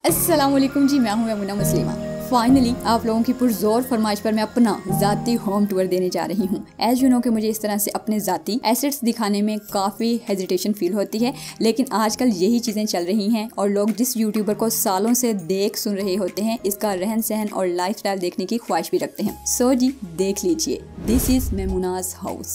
अस्सलाम वालेकुम जी, मैं हूं यमुना मुस्लिमा। फाइनली आप लोगों की पुरजोर फरमाइश पर मैं अपना ज़ाती होम टूर देने जा रही हूं। एज यू नो कि मुझे इस तरह से अपने ज़ाती एसेट्स दिखाने में काफ़ी हेजिटेशन फील होती है, लेकिन आजकल यही चीज़ें चल रही हैं और लोग जिस यूट्यूबर को सालों से देख सुन रहे होते हैं, इसका रहन सहन और लाइफस्टाइल देखने की ख्वाहिश भी रखते हैं। सो जी देख लीजिए, दिस इज़ मेमुनाज हाउस।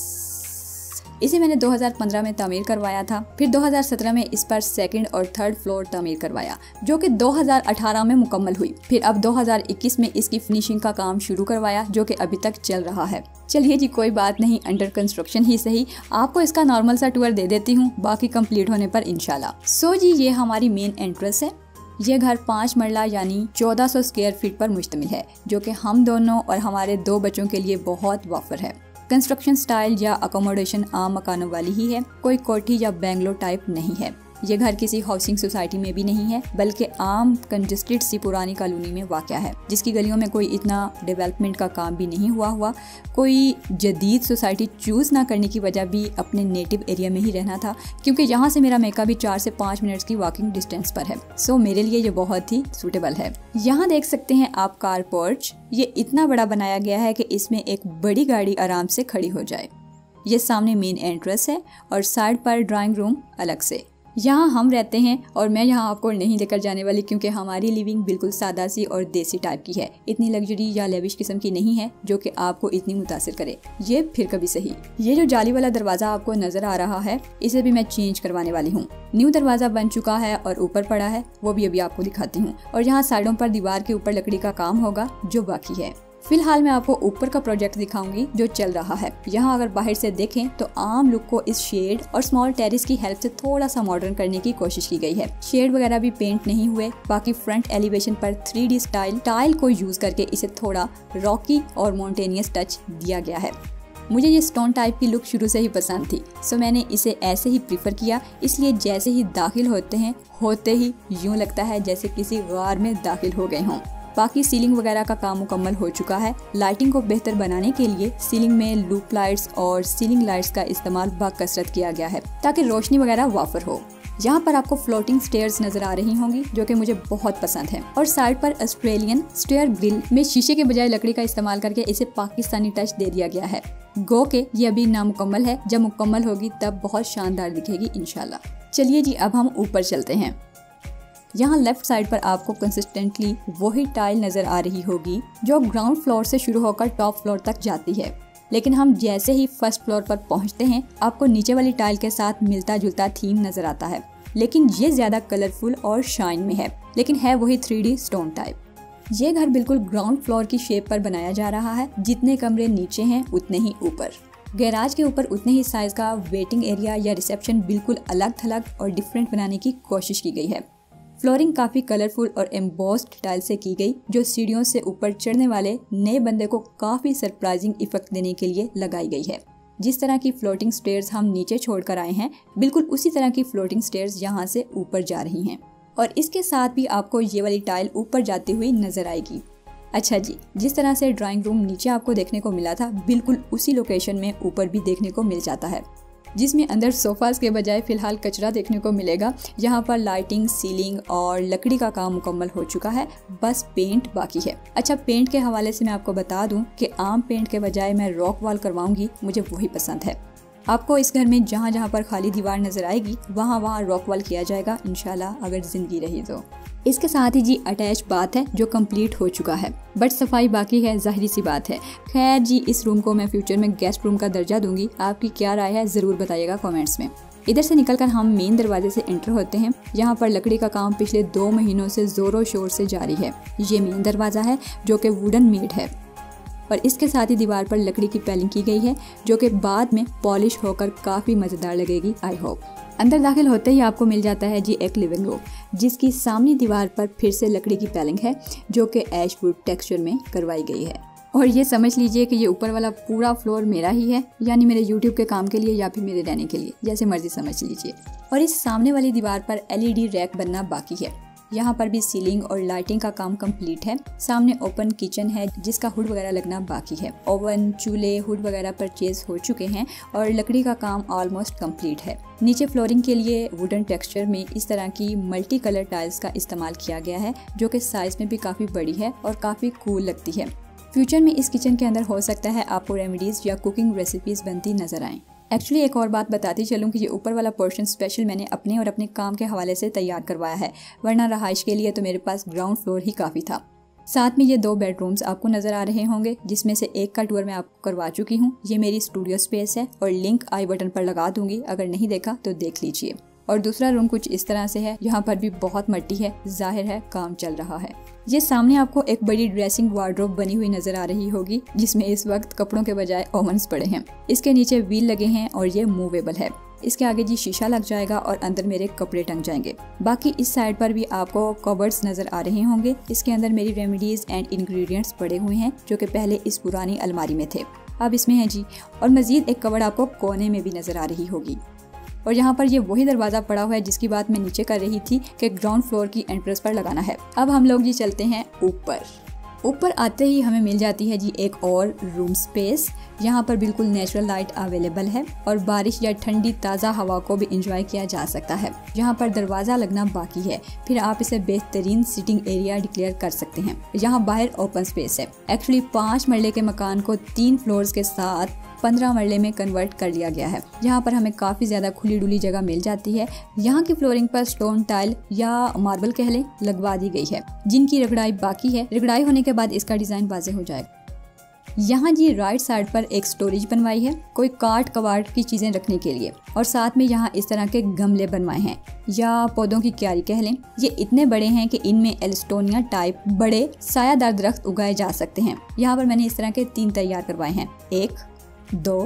इसे मैंने 2015 में तामीर करवाया था, फिर 2017 में इस पर सेकंड और थर्ड फ्लोर तामीर करवाया, जो कि 2018 में मुकम्मल हुई। फिर अब 2021 में इसकी फिनिशिंग का काम शुरू करवाया, जो कि अभी तक चल रहा है। चलिए जी, कोई बात नहीं, अंडर कंस्ट्रक्शन ही सही, आपको इसका नॉर्मल सा टूर दे देती हूँ, बाकी कंप्लीट होने पर इंशाल्लाह। सो जी, ये हमारी मेन एंट्रेंस है। ये घर 5 मरला यानी 1400 स्क्वायर फीट पर मुश्तमिल है, जो कि हम दोनों और हमारे 2 बच्चों के लिए बहुत वाफर है। कंस्ट्रक्शन स्टाइल या अकोमोडेशन आम मकानों वाली ही है, कोई कोठी या बेंगलो टाइप नहीं है। ये घर किसी हाउसिंग सोसाइटी में भी नहीं है, बल्कि आम कंजेस्टेड सी पुरानी कॉलोनी में वाक़या है, जिसकी गलियों में कोई इतना डेवलपमेंट का काम भी नहीं हुआ। कोई जदीद सोसाइटी चूज़ ना करने की वजह भी अपने नेटिव एरिया में ही रहना था, क्योंकि यहाँ से मेरा मेका भी 4 से 5 मिनट्स की वॉकिंग डिस्टेंस पर है। सो मेरे लिए ये बहुत ही सूटेबल है। यहाँ देख सकते हैं आप कार पोर्च, ये इतना बड़ा बनाया गया है कि इसमें एक बड़ी गाड़ी आराम से खड़ी हो जाए। ये सामने मेन एंट्रेंस है और साइड पर ड्राइंग रूम अलग से। यहाँ हम रहते हैं और मैं यहाँ आपको नहीं लेकर जाने वाली, क्योंकि हमारी लिविंग बिल्कुल सादा सी और देसी टाइप की है, इतनी लग्जरी या लेविश किस्म की नहीं है जो कि आपको इतनी मुतासिर करे। ये फिर कभी सही। ये जो जाली वाला दरवाजा आपको नजर आ रहा है, इसे भी मैं चेंज करवाने वाली हूँ। न्यू दरवाजा बन चुका है और ऊपर पड़ा है, वो भी अभी आपको दिखाती हूँ। और यहाँ साइडों पर दीवार के ऊपर लकड़ी का काम होगा जो बाकी है। फिलहाल मैं आपको ऊपर का प्रोजेक्ट दिखाऊंगी जो चल रहा है। यहाँ अगर बाहर से देखें तो आम लुक को इस शेड और स्मॉल टेरेस की हेल्प से थोड़ा सा मॉडर्न करने की कोशिश की गई है। शेड वगैरह भी पेंट नहीं हुए, बाकी फ्रंट एलिवेशन पर 3D स्टाइल टाइल को यूज करके इसे थोड़ा रॉकी और माउंटेनियस टच दिया गया है। मुझे ये स्टोन टाइप की लुक शुरू से ही पसंद थी, सो मैंने इसे ऐसे ही प्रीफर किया। इसलिए जैसे ही दाखिल होते ही यूँ लगता है जैसे किसी गार में दाखिल हो गए हों। बाकी सीलिंग वगैरह का काम मुकम्मल हो चुका है। लाइटिंग को बेहतर बनाने के लिए सीलिंग में लूप लाइट्स और सीलिंग लाइट्स का इस्तेमाल बाकसरत किया गया है, ताकि रोशनी वगैरह वाफर हो। यहाँ पर आपको फ्लोटिंग स्टेयर्स नजर आ रही होंगी, जो कि मुझे बहुत पसंद है। और साइड पर ऑस्ट्रेलियन स्टेयर ग्रिल में शीशे के बजाय लकड़ी का इस्तेमाल करके इसे पाकिस्तानी टच दे दिया गया है। गो के ये अभी नामुकम्मल है, जब मुकम्मल होगी तब बहुत शानदार दिखेगी इंशाल्लाह। चलिए जी, अब हम ऊपर चलते हैं। यहाँ लेफ्ट साइड पर आपको कंसिस्टेंटली वही टाइल नजर आ रही होगी जो ग्राउंड फ्लोर से शुरू होकर टॉप फ्लोर तक जाती है, लेकिन हम जैसे ही फर्स्ट फ्लोर पर पहुँचते हैं आपको नीचे वाली टाइल के साथ मिलता जुलता थीम नजर आता है, लेकिन ये ज्यादा कलरफुल और शाइन में है, लेकिन है वही 3D स्टोन टाइप। ये घर बिल्कुल ग्राउंड फ्लोर की शेप पर बनाया जा रहा है। जितने कमरे नीचे हैं उतने ही ऊपर। गैराज के ऊपर उतने ही साइज का वेटिंग एरिया या रिसेप्शन बिल्कुल अलग थलग और डिफरेंट बनाने की कोशिश की गई है। फ्लोरिंग काफ़ी कलरफुल और एम्बोस्ड टाइल से की गई, जो सीढ़ियों से ऊपर चढ़ने वाले नए बंदे को काफ़ी सरप्राइजिंग इफेक्ट देने के लिए लगाई गई है। जिस तरह की फ्लोटिंग स्टेयर्स हम नीचे छोड़कर आए हैं, बिल्कुल उसी तरह की फ्लोटिंग स्टेयर्स यहाँ से ऊपर जा रही हैं, और इसके साथ भी आपको ये वाली टाइल ऊपर जाती हुई नजर आएगी। अच्छा जी, जिस तरह से ड्राइंग रूम नीचे आपको देखने को मिला था, बिल्कुल उसी लोकेशन में ऊपर भी देखने को मिल जाता है, जिसमें अंदर सोफास के बजाय फिलहाल कचरा देखने को मिलेगा। यहाँ पर लाइटिंग, सीलिंग और लकड़ी का काम मुकम्मल हो चुका है, बस पेंट बाकी है। अच्छा, पेंट के हवाले से मैं आपको बता दूं कि आम पेंट के बजाय मैं रॉक वॉल करवाऊंगी, मुझे वही पसंद है। आपको इस घर में जहाँ जहाँ पर खाली दीवार नजर आएगी वहाँ रॉक वॉल किया जाएगा इंशाल्लाह, अगर जिंदगी रही तो। इसके साथ ही जी अटैच बाथ है जो कंप्लीट हो चुका है, बट सफाई बाकी है, जाहिर सी बात है। खैर जी, इस रूम को मैं फ्यूचर में गेस्ट रूम का दर्जा दूंगी। आपकी क्या राय है जरूर बताइएगा कमेंट्स में। इधर से निकलकर हम मेन दरवाजे से एंटर होते हैं। यहाँ पर लकड़ी का काम पिछले 2 महीनों से जोरों शोर से जारी है। ये मेन दरवाजा है जो कि वुडन मेड है, और इसके साथ ही दीवार पर लकड़ी की पैलिंग की गई है, जो कि बाद में पॉलिश होकर काफ़ी मज़ेदार लगेगी, आई होप। अंदर दाखिल होते ही आपको मिल जाता है जी एक लिविंग रूम, जिसकी सामने दीवार पर फिर से लकड़ी की पैलिंग है, जो कि ऐश वुड टेक्सचर में करवाई गई है। और ये समझ लीजिए कि ये ऊपर वाला पूरा फ्लोर मेरा ही है, यानी मेरे यूट्यूब के काम के लिए या फिर मेरे रहने के लिए, जैसे मर्जी समझ लीजिए। और इस सामने वाली दीवार पर LED रैक बनना बाकी है। यहाँ पर भी सीलिंग और लाइटिंग का काम कंप्लीट है। सामने ओपन किचन है जिसका हुड वगैरह लगना बाकी है। ओवन, चूल्हे, हुड वगैरह परचेज हो चुके हैं और लकड़ी का काम ऑलमोस्ट कंप्लीट है। नीचे फ्लोरिंग के लिए वुडन टेक्सचर में इस तरह की मल्टी कलर टाइल्स का इस्तेमाल किया गया है जो कि साइज में भी काफी बड़ी है और काफी कूल लगती है। फ्यूचर में इस किचन के अंदर हो सकता है आपको रेमेडीज या कुकिंग रेसिपीज बनती नजर आएं। एक्चुअली एक और बात बताती चलूँ कि ये ऊपर वाला पोर्शन स्पेशल मैंने अपने और अपने काम के हवाले से तैयार करवाया है, वरना रहाइश के लिए तो मेरे पास ग्राउंड फ्लोर ही काफ़ी था। साथ में ये 2 बेडरूम्स आपको नज़र आ रहे होंगे जिसमें से एक का टूर मैं आपको करवा चुकी हूँ। ये मेरी स्टूडियो स्पेस है और लिंक आई बटन पर लगा दूंगी, अगर नहीं देखा तो देख लीजिए। और दूसरा रूम कुछ इस तरह से है, यहाँ पर भी बहुत मट्टी है, जाहिर है काम चल रहा है। ये सामने आपको एक बड़ी ड्रेसिंग वार्डरोब बनी हुई नजर आ रही होगी जिसमें इस वक्त कपड़ों के बजाय ओवन्स पड़े हैं। इसके नीचे व्हील लगे हैं और ये मूवेबल है। इसके आगे जी शीशा लग जाएगा और अंदर मेरे कपड़े टंग जाएंगे। बाकी इस साइड पर भी आपको कबर्ड्स नजर आ रहे होंगे। इसके अंदर मेरी रेमेडीज एंड इंग्रेडिएंट्स पड़े हुए हैं जो कि पहले इस पुरानी अलमारी में थे, अब इसमें है जी। और मजीद एक कबर्ड आपको कोने में भी नजर आ रही होगी। और यहाँ पर ये वही दरवाजा पड़ा हुआ है जिसकी बात मैं नीचे कर रही थी कि ग्राउंड फ्लोर की एंट्रेंस पर लगाना है। अब हम लोग जी चलते हैं ऊपर। ऊपर आते ही हमें मिल जाती है जी एक और रूम स्पेस। यहाँ पर बिल्कुल नेचुरल लाइट अवेलेबल है और बारिश या ठंडी ताज़ा हवा को भी इंजॉय किया जा सकता है। यहाँ पर दरवाज़ा लगना बाकी है, फिर आप इसे बेहतरीन सिटिंग एरिया डिक्लेयर कर सकते हैं। यहाँ बाहर ओपन स्पेस है। एक्चुअली 5 मरले के मकान को 3 फ्लोर्स के साथ 15 मरले में कन्वर्ट कर लिया गया है। यहाँ पर हमें काफ़ी ज़्यादा खुली डुली जगह मिल जाती है। यहाँ की फ्लोरिंग पर स्टोन टाइल या मार्बल कह लें लगवा दी गई है, जिनकी रगड़ाई बाकी है। रगड़ाई होने के बाद इसका डिज़ाइन वाज़ेह हो जाएगा। यहाँ जी राइट साइड पर एक स्टोरेज बनवाई है, कोई काट कबाड़ की चीज़ें रखने के लिए। और साथ में यहाँ इस तरह के गमले बनवाए हैं या पौधों की क्यारी कह लें। ये इतने बड़े हैं कि इनमें एल्स्टोनिया टाइप बड़े सायादार दरख्त उगाए जा सकते हैं। यहाँ पर मैंने इस तरह के 3 तैयार करवाए हैं, 1, 2,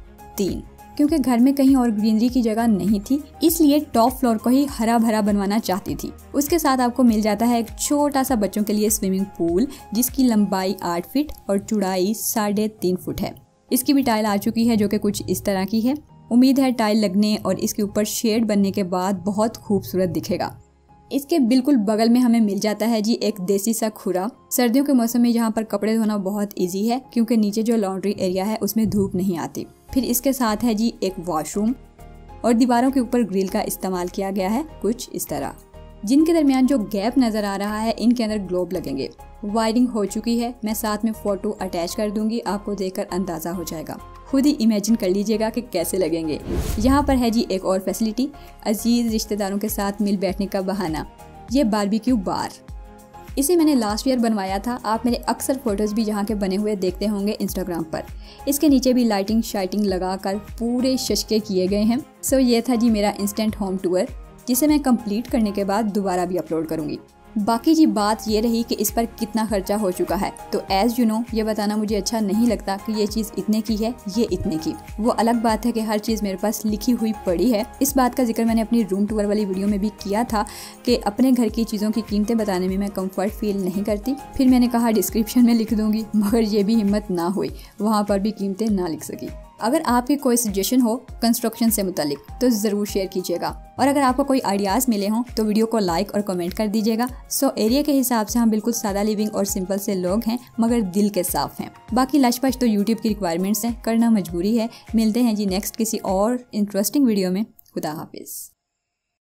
3। क्योंकि घर में कहीं और ग्रीनरी की जगह नहीं थी, इसलिए टॉप फ्लोर को ही हरा भरा बनवाना चाहती थी। उसके साथ आपको मिल जाता है एक छोटा सा बच्चों के लिए स्विमिंग पूल जिसकी लंबाई 8 फीट और चौड़ाई 3.5 फुट है। इसकी भी टाइल आ चुकी है जो कि कुछ इस तरह की है। उम्मीद है टाइल लगने और इसके ऊपर शेड बनने के बाद बहुत खूबसूरत दिखेगा। इसके बिल्कुल बगल में हमें मिल जाता है जी एक देसी सा खुरा। सर्दियों के मौसम में यहाँ पर कपड़े धोना बहुत इजी है क्योंकि नीचे जो लॉन्ड्री एरिया है उसमें धूप नहीं आती। फिर इसके साथ है जी एक वॉशरूम और दीवारों के ऊपर ग्रिल का इस्तेमाल किया गया है कुछ इस तरह, जिनके दरमियान जो गैप नजर आ रहा है इनके अंदर ग्लोब लगेंगे। वायरिंग हो चुकी है, मैं साथ में फोटो अटैच कर दूंगी, आपको देखकर अंदाजा हो जाएगा। खुद ही इमेजिन कर लीजिएगा कि कैसे लगेंगे। यहाँ पर है जी एक और फैसिलिटी, अजीज रिश्तेदारों के साथ मिल बैठने का बहाना, ये बारबेक्यू बार। इसे मैंने लास्ट ईयर बनवाया था। आप मेरे अक्सर फोटोज भी यहाँ के बने हुए देखते होंगे इंस्टाग्राम पर। इसके नीचे भी लाइटिंग शाइटिंग लगाकर पूरे शशके किए गए हैं। सो ये था जी मेरा इंस्टेंट होम टूर, जिसे मैं कंप्लीट करने के बाद दोबारा भी अपलोड करूँगी। बाकी जी बात ये रही कि इस पर कितना खर्चा हो चुका है, तो एज यू नो ये बताना मुझे अच्छा नहीं लगता कि ये चीज़ इतने की है, ये इतने की। वो अलग बात है कि हर चीज़ मेरे पास लिखी हुई पड़ी है। इस बात का जिक्र मैंने अपनी रूम टूर वाली वीडियो में भी किया था कि अपने घर की चीज़ों की कीमतें बताने में मैं कंफर्ट फील नहीं करती। फिर मैंने कहा डिस्क्रिप्शन में लिख दूंगी, मगर ये भी हिम्मत ना हुई, वहाँ पर भी कीमतें ना लिख सकी। अगर आपकी कोई सजेशन हो कंस्ट्रक्शन से मुतालिक तो ज़रूर शेयर कीजिएगा, और अगर आपको कोई आइडियाज़ मिले हों तो वीडियो को लाइक और कमेंट कर दीजिएगा। सो एरिया के हिसाब से हम बिल्कुल सादा लिविंग और सिंपल से लोग हैं, मगर दिल के साफ हैं। बाकी लचपच तो यूट्यूब की रिक्वायरमेंट्स हैं, करना मजबूरी है। मिलते हैं जी नेक्स्ट किसी और इंटरेस्टिंग वीडियो में। खुदा हाफिज़।